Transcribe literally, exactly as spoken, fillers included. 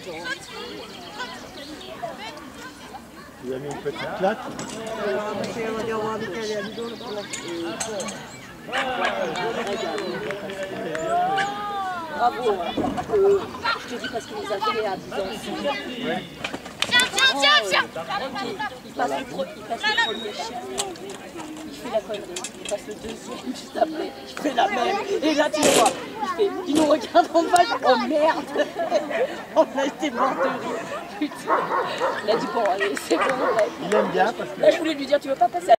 Il a mis une petite claque. Bravo, hein. euh, je te dis parce qu'il nous a fait à dix ans. Tiens, tiens, tiens, tiens. Il passe le, pro il passe le premier chien, il fait la connerie, il passe le deuxième juste après, il fait la même. Et là tu vois, il, fait, il nous regarde en bas, oh merde. On a été mort de rire. Putain. Il a dit bon allez, c'est bon. Il aime bien parce que... Là je voulais lui dire tu veux pas passer à